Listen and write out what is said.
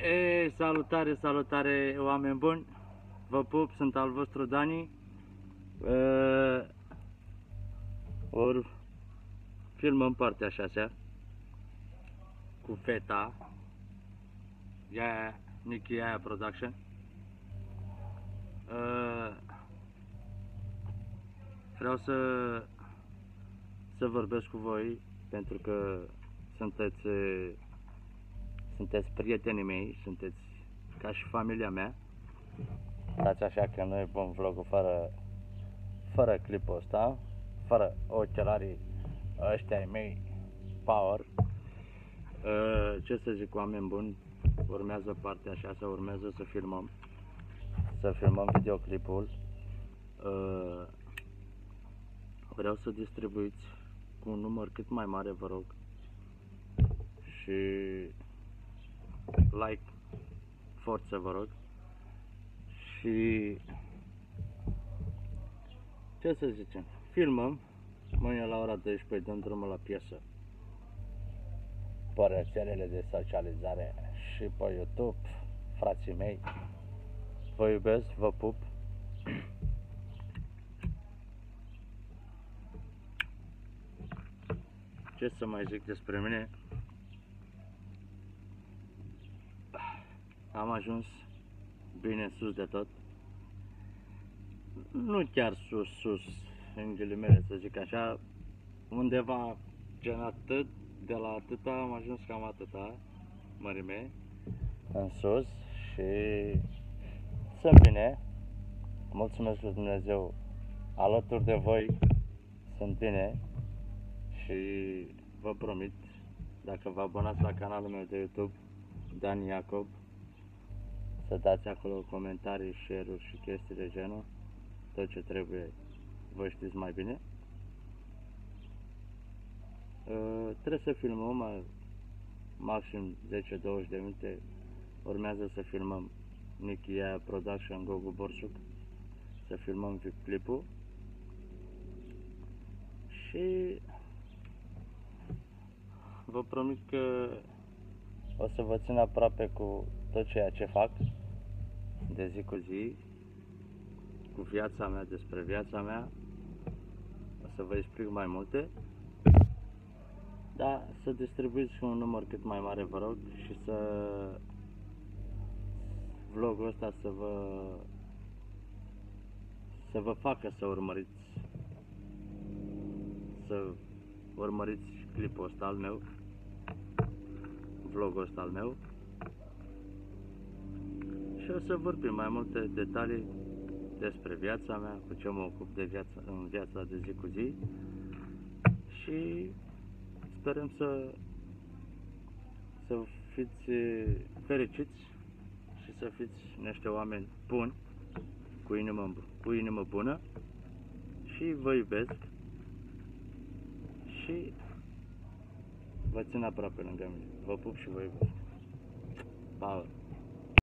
Salutare, salutare, oameni buni! Vă pup, sunt al vostru Dani. Filmăm partea 6 cu feta. Nicky Yaya Production. Vreau să vorbesc cu voi pentru că sunteți prietenii mei, sunteți ca și familia mea. Dați așa că noi vom vlogul fără clipul ăsta, fără ochelarii ăștia ai mei power. Ce să zic, oameni buni, urmează partea 6, urmează să filmăm videoclipul. Vreau să distribuiți cu un număr cât mai mare, vă rog, și like, forță, vă rog. Și ce să zicem, filmăm, mâine la ora 12 dăm drumul la piesă pe rețelele de socializare și pe YouTube. Frații mei, vă iubesc, vă pup. Ce să mai zic despre mine? Am ajuns bine sus de tot. Nu chiar sus, în ghilimele să zic așa, undeva gen atât, de la atâta am ajuns cam atâta mărime în sus și sunt bine. Mulțumesc lui Dumnezeu, alături de voi sunt bine și vă promit, dacă vă abonați la canalul meu de YouTube, Dani Iacob, să dați acolo comentarii, share-uri și chestii de genul, tot ce trebuie, voi știți mai bine. Trebuie să filmăm maxim 10-20 de minute. Urmează să filmăm Nicky Yaya Production, Gogu Borsuc, să filmăm clipul și vă promit că o să vă țin aproape cu tot ceea ce fac de zi cu zi, cu viața mea, despre viața mea. O să vă explic mai multe. Da, să distribuiți un număr cât mai mare, vă rog, și vlogul ăsta să vă facă să urmăriți clipul ăsta al meu, vlogul ăsta al meu, și o să vorbim mai multe detalii despre viața mea, cu ce mă ocup în viața de zi cu zi, și sperăm să fiți fericiți și să fiți niște oameni buni, cu inimă bună, și vă iubesc și vă țin aproape lângă mine. Vă pup și vă iubesc. Power!